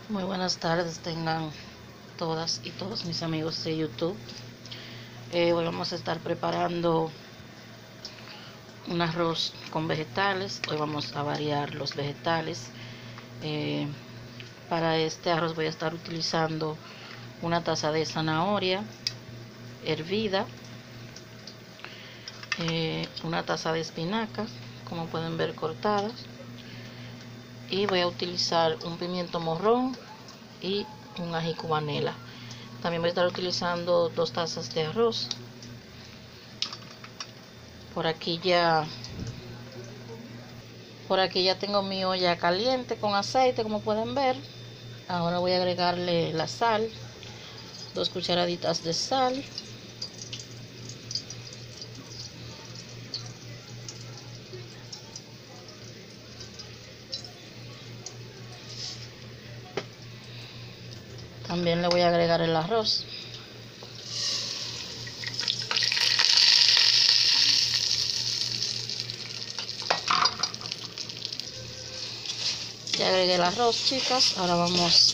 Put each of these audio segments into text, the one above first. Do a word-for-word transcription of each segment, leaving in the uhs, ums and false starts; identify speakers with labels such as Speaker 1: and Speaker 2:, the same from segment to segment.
Speaker 1: Muy buenas tardes tengan todas y todos mis amigos de YouTube. Eh, hoy vamos a estar preparando un arroz con vegetales. Hoy vamos a variar los vegetales. Eh, para este arroz voy a estar utilizando una taza de zanahoria hervida, eh, una taza de espinacas, como pueden ver cortadas, y voy a utilizar un pimiento morrón y un ají cubanela. También voy a estar utilizando dos tazas de arroz. Por aquí ya por aquí ya tengo mi olla caliente con aceite, como pueden ver. Ahora voy a agregarle la sal, dos cucharaditas de sal, también le voy a agregar el arroz. Ya agregué el arroz, chicas. Ahora vamos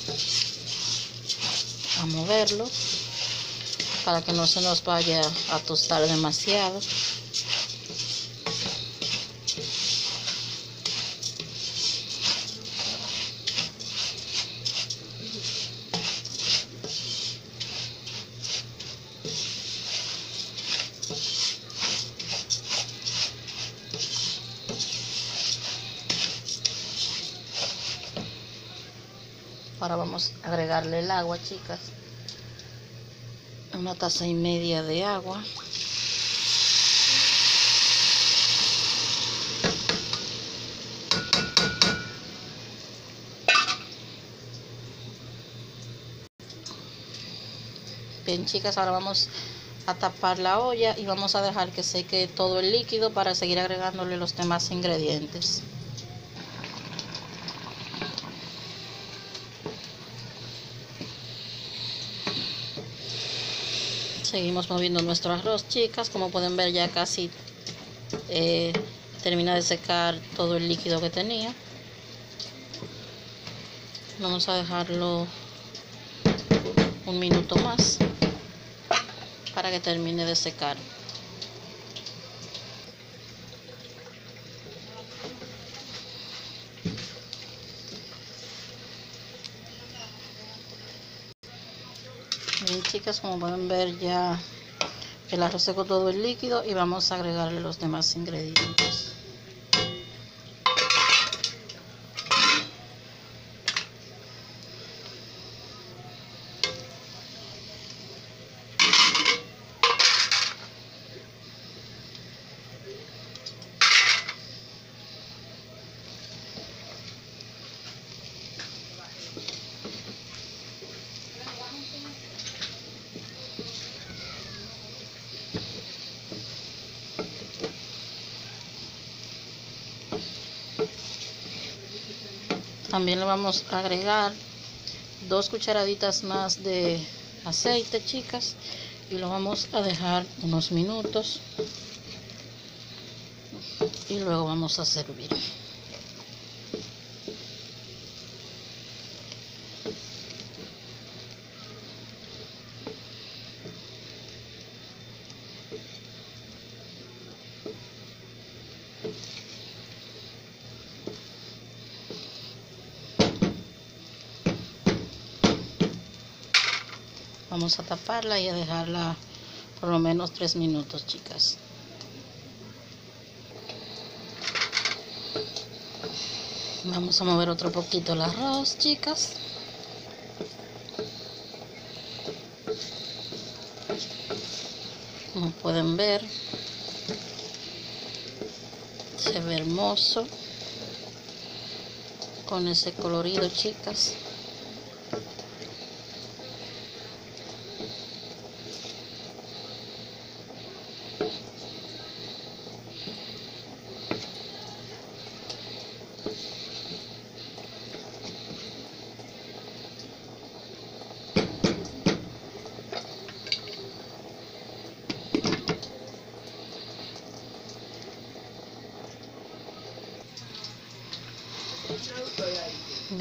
Speaker 1: a moverlo para que no se nos vaya a tostar demasiado. Ahora vamos a agregarle el agua, chicas. Una taza y media de agua. Bien, chicas, ahora vamos a tapar la olla y vamos a dejar que seque todo el líquido para seguir agregándole los demás ingredientes. Seguimos moviendo nuestro arroz, chicas. Como pueden ver, ya casi eh, termina de secar todo el líquido que tenía. Vamos a dejarlo un minuto más para que termine de secar. Bien, chicas, como pueden ver, ya el arroz secó todo el líquido y vamos a agregarle los demás ingredientes. También le vamos a agregar dos cucharaditas más de aceite, chicas, y lo vamos a dejar unos minutos y luego vamos a servir. Vamos a taparla y a dejarla por lo menos tres minutos, chicas. Vamos a mover otro poquito el arroz, chicas. Como pueden ver, se ve hermoso con ese colorido, chicas.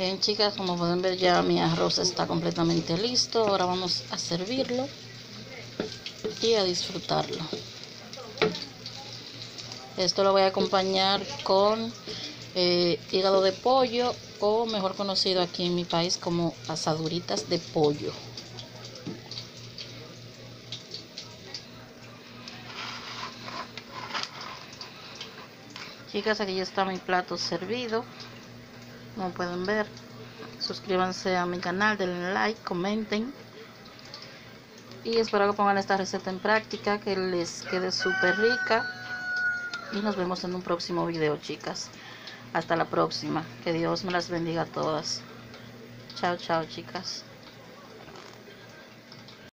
Speaker 1: Bien, chicas, como pueden ver, ya mi arroz está completamente listo. Ahora vamos a servirlo y a disfrutarlo. Esto lo voy a acompañar con eh, hígado de pollo, o mejor conocido aquí en mi país como asaduritas de pollo. Chicas, aquí ya está mi plato servido. Como pueden ver, suscríbanse a mi canal, denle like, comenten. Y espero que pongan esta receta en práctica, que les quede súper rica. Y nos vemos en un próximo video, chicas. Hasta la próxima. Que Dios me las bendiga a todas. Chao, chao, chicas.